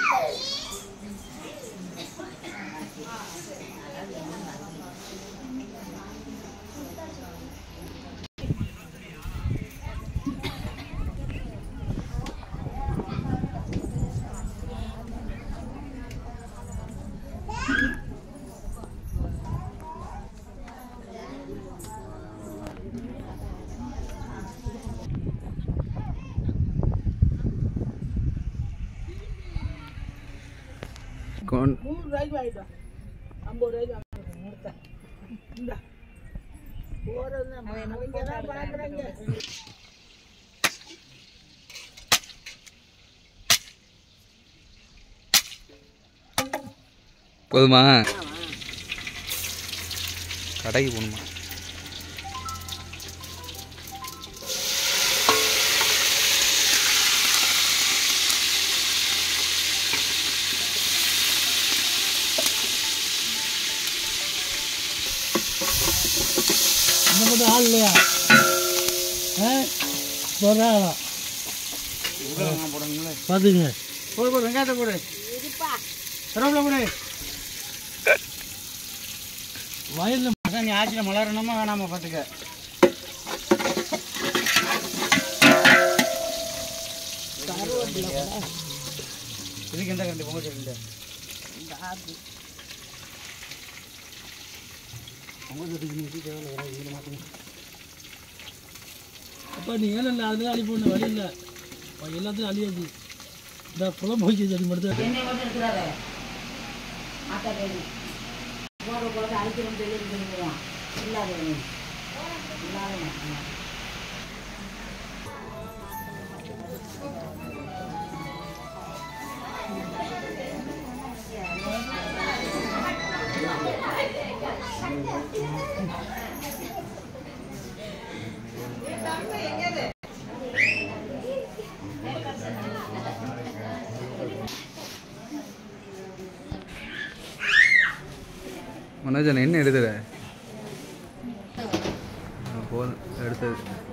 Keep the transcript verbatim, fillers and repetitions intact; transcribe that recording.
कौन नूறு ரூபாய்க்கு வாங்கிட்டு ஐம்பது ரூபாய்க்கு வாங்கிட்டேன் இந்த போறது அவங்க தான் பார்க்குறாங்க. போதுமா கடைக்கு போகணுமா? இந்த மட்டும் ஆள் இல்லையா? போடுறாங்களா பார்த்துங்க. போடு போடு வெங்காயத்தை போடு கருவேப்பிலை போடு. வயலில் நீ ஆட்சியில் மலரணுமா வேணாமா பார்த்துக்க. இதுக்கு எந்த கரண்டி பொங்கல் சொல்லுங்க. அப்பா நீ ஏன் இல்லை அதுதான் அழி போடணும் வழி இல்லை எல்லாத்தையும் அழியாச்சு. இந்த குளம் போய் செடி மட்டும் என்னை மட்டும் இருக்கிறாரு ஆட்டா கேள்வி போகிற போகிறது அழிக்கணும்னு சொல்லி சொல்லுவான். இல்லாத இல்லாத மனோஜன் என்ன எடுத்துற போதும் எடுத்தது.